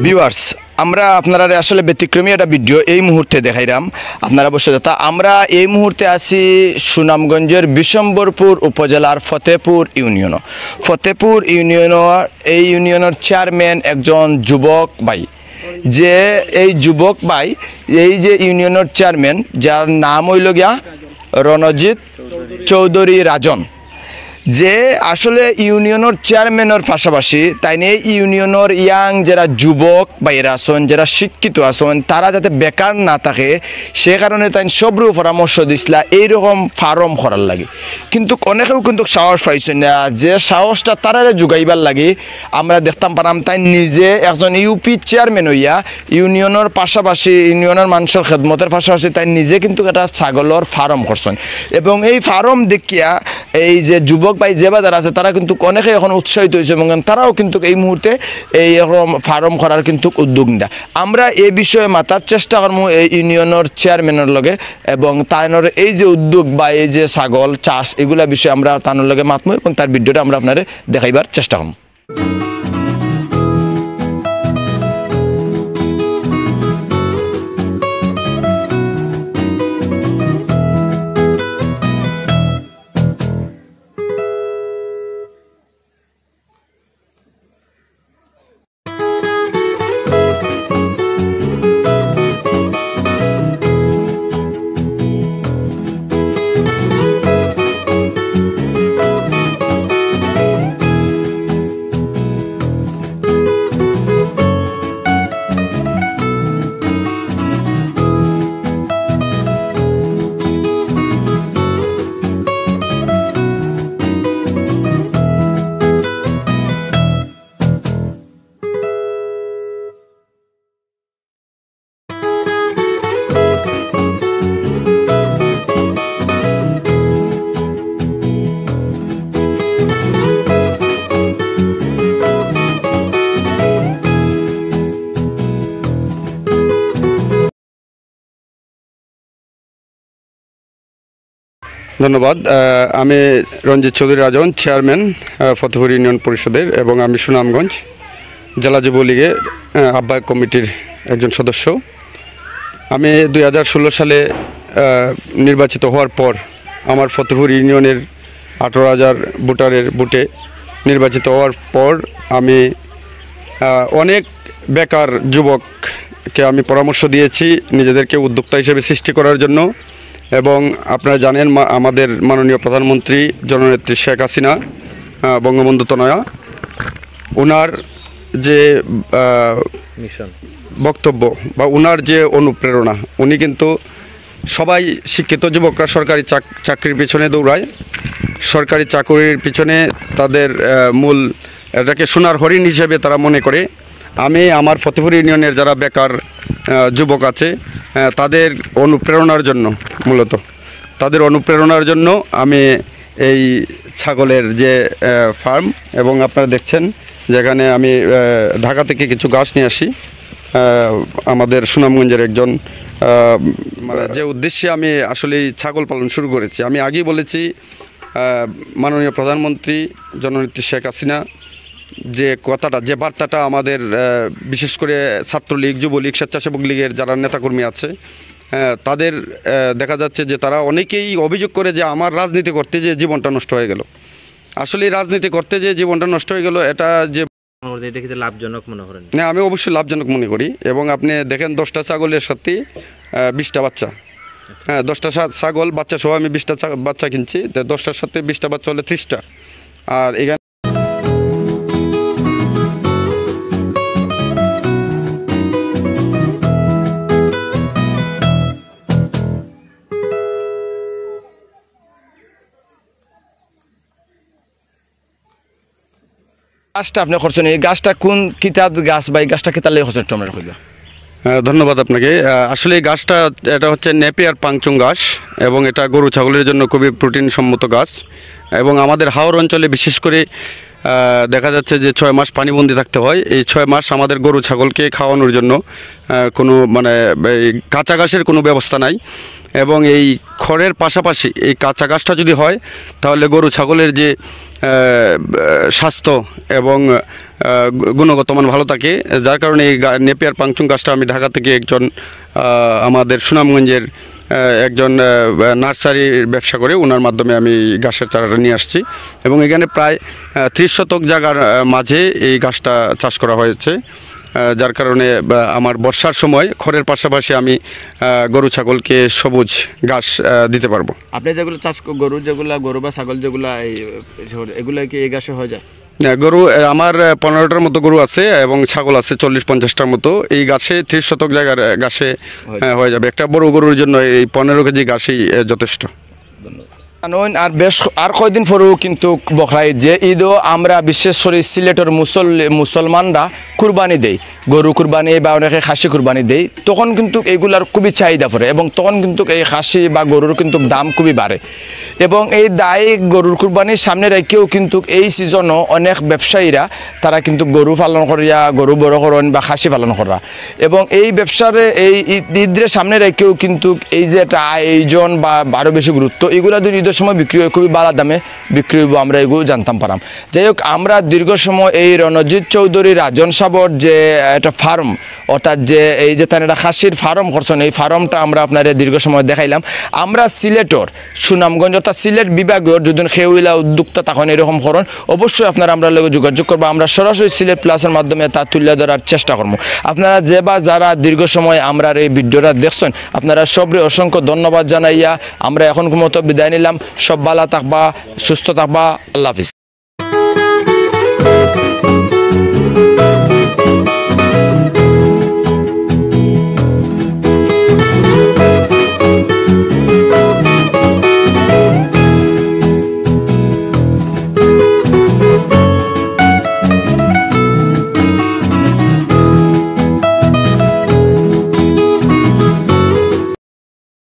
Viewers আমরা আপনারা আসলে ব্যতিক্রমী একটা ভিডিও এই মুহূর্তে দেখাইলাম আপনারা বসে যাতা আমরা এই মুহূর্তে আছি সুনামগঞ্জের বিশম্বরপুর উপজেলার ফতেপুর ইউনিয়নের এই ইউনিয়নের চেয়ারম্যান একজন যুবক ভাই যে এই যুবক ভাই এই যে ইউনিয়নের চেয়ারম্যান যার নাম হইল গিয়া রণজিৎ চৌধুরী রাজন যে আসলে ইউনিয়নের চেয়ারম্যানের পাশাপাশি তাই নিয়ে ইউনিয়নের ইয়াং যারা যুবক বাইরা আছেন যারা শিক্ষিত আছেন তারা যাতে বেকার না থাকে সে কারণে তাই সবরু পরামর্শ দিছিলা এইরকম ফার্ম করার লাগে কিন্তু অনেকেও কিন্তু সাহস পাইছে না যে সাহসটা তারা যোগাইবার লাগে আমরা দেখতাম পারাম তাই নিজে একজন ইউপি চেয়ারম্যান হইয়া ইউনিয়নের পাশাপাশি ইউনিয়নের মানুষের খেদমতের পাশাপাশি তাই নিজে কিন্তু একটা ছাগলের ফার্ম করছেন এবং এই ফার্ম দেখিয়া এই যে যুবক ভাই যে বাজার আছে তারা কিন্তু অনেকে এখন উৎসাহিত হয়েছে এবং তারাও কিন্তু এই মুহূর্তে এই রকম ফার্ম করার কিন্তু উদ্যোগ নেয় আমরা এই বিষয়ে মাতার চেষ্টা করবো এই ইউনিয়নের চেয়ারম্যানের লগে এবং তাইনের এই যে উদ্যোগ বা এই যে ছাগল চাষ এগুলা বিষয়ে আমরা তানোর লগে মাতমু এবং তার ভিডিওটা আমরা আপনাদের দেখাইবার চেষ্টা করব। ধন্যবাদ। আমি রঞ্জিত চৌধুরী রাজন, চেয়ারম্যান ফতেপুর ইউনিয়ন পরিষদের এবং আমি সুনামগঞ্জ জেলা যুবলীগের আহ্বায়ক কমিটির একজন সদস্য। আমি 2016 সালে নির্বাচিত হওয়ার পর আমার ফতেপুর ইউনিয়নের 18,000 ভোটারের ভোটে নির্বাচিত হওয়ার পর আমি অনেক বেকার যুবককে আমি পরামর্শ দিয়েছি নিজেদেরকে উদ্যোক্তা হিসেবে সৃষ্টি করার জন্য। এবং আপনারা জানেন আমাদের মাননীয় প্রধানমন্ত্রী জননেত্রী শেখ হাসিনা বঙ্গবন্ধু তনয়া ওনার যে মিশন বক্তব্য বা ওনার যে অনুপ্রেরণা উনি কিন্তু সবাই শিক্ষিত যুবকরা সরকারি চাকরির পিছনে দৌড়ায়, সরকারি চাকরির পিছনে তাদের মূল এটাকে সোনার হরিণ হিসেবে তারা মনে করে। আমি আমার ফতেপুর ইউনিয়নের যারা বেকার যুবক আছে তাদের অনুপ্রেরণার জন্য মূলত তাদের অনুপ্রেরণার জন্য আমি এই ছাগলের যে ফার্ম এবং আপনারা দেখছেন যেখানে আমি ঢাকা থেকে কিছু গাছ নিয়ে আসি আমাদের সুনামগঞ্জের একজন যে উদ্দেশ্যে আমি আসলে ছাগল পালন শুরু করেছি। আমি আগেই বলেছি মাননীয় প্রধানমন্ত্রী জননেত্রী শেখ হাসিনা যে কথাটা যে বার্তাটা আমাদের বিশেষ করে ছাত্রলীগ যুবলীগ স্বেচ্ছাসেবক লীগের যারা নেতাকর্মী আছে তাদের দেখা যাচ্ছে যে তারা অনেকেই অভিযোগ করে যে আমার রাজনীতি করতে যে জীবনটা নষ্ট হয়ে গেল। আসলে রাজনীতি করতে যে জীবনটা নষ্ট হয়ে গেল এটা যে লাভজনক মনে করেন না, আমি অবশ্যই লাভজনক মনে করি। এবং আপনি দেখেন 10টা ছাগলের সাথে 20টা বাচ্চা, হ্যাঁ 10টা ছাগল বাচ্চা সহ আমি 20টা বাচ্চা কিনছি, 10টার সাথে 20টা বাচ্চা হলে 30টা। আর এখানে গাছটা আপনি করছেন এই গাছটা কোন কিতাব গাছ বা এই গাছটা কিতালে করছেন তোমরা কইবা? ধন্যবাদ আপনাকে। আসলে এই গাছটা এটা হচ্ছে নেপিয়ার পাংচুং গাছ এবং এটা গরু ছাগলের জন্য খুবই প্রোটিন সম্মত গাছ এবং আমাদের হাওর অঞ্চলে বিশেষ করে দেখা যাচ্ছে যে 6 মাস পানিবন্দি থাকতে হয়। এই 6 মাস আমাদের গরু ছাগলকে খাওয়ানোর জন্য কোনো মানে কাঁচা ঘাসের কোনো ব্যবস্থা নাই এবং এই খড়ের পাশাপাশি এই কাঁচা ঘাসটা যদি হয় তাহলে গরু ছাগলের যে স্বাস্থ্য এবং গুণগত মান ভালো থাকে, যার কারণে এই নেপিয়ার পাংচুং গাছটা আমি ঢাকা থেকে একজন আমাদের সুনামগঞ্জের একজন নার্সারির ব্যবসা করে ওনার মাধ্যমে আমি গাছের চারাটা নিয়ে আসছি এবং এখানে প্রায় 30 শতক জায়গার মাঝে এই গাছটা চাষ করা হয়েছে, যার কারণে আমার বর্ষার সময় খড়ের পাশাপাশি আমি গরু ছাগলকে সবুজ ঘাস দিতে পারবো। আপনি যেগুলো চাষ গরু বা ছাগল এগুলো কি এই গাছে হয়ে যায়? গরু আমার 15টার মতো গরু আছে এবং ছাগল আছে 40-50টার মতো। এই গাছে 30 শতক জায়গার গাছে হয়ে যাবে। একটা বড় গরুর জন্য এই 15 কেজি গাছই যথেষ্ট। আর কয়দিন পরেও কিন্তু বকরা ঈদ, যে ঈদও আমরা বিশেষ করে সিলেটের মুসলমানরা কুরবানি দেই, গরু কুরবানি বা অনেকে খাসি কুরবানি দেই, তখন কিন্তু এইগুলার খুবই চাহিদা পড়ে এবং তখন কিন্তু এই খাসি বা গরুর কিন্তু দাম খুবই বাড়ে এবং এই দায় গরুর কুরবানির সামনে রেখেও কিন্তু এই সিজনও অনেক ব্যবসায়ীরা তারা কিন্তু গরু পালন করিয়া গরু বড় করেন বা খাসি পালন করা এবং এই ব্যবসার এই ঈদের সামনে রেখেও কিন্তু এই যে একটা আয়োজন বা আরও বেশি গুরুত্ব, এগুলো যদি ঈদের সময় বিক্রি হয় খুবই ভালো দামে বিক্রি হইব, আমরা এগুলো জানতাম পারাম। যাই হোক, আমরা দীর্ঘ সময় এই রণজিৎ চৌধুরী রাজন সাবর যে একটা ফার্ম, অর্থাৎ যে এই যে তার একটা খাসির ফার্ম করছেন, এই ফার্মটা আমরা আপনার দীর্ঘ সময় দেখাইলাম। আমরা সিলেটর সুনামগঞ্জ অর্থাৎ সিলেট বিভাগের যদি খেউইলা উদ্যোক্তা তখন এরকম করেন, অবশ্যই আপনারা আমরা লোক যোগাযোগ করবো, আমরা সরাসরি সিলেট প্লাসের মাধ্যমে তা তুলে ধরার চেষ্টা করবো। আপনারা যে বা যারা দীর্ঘ সময় আমরা এই ভিডিওটা দেখছেন, আপনারা সবরে অসংখ্য ধন্যবাদ জানাইয়া আমরা এখন মতো বিদায় নিলাম। সব ভালো থাকবা, সুস্থ থাকবা, আল্লাহ হাফিজ।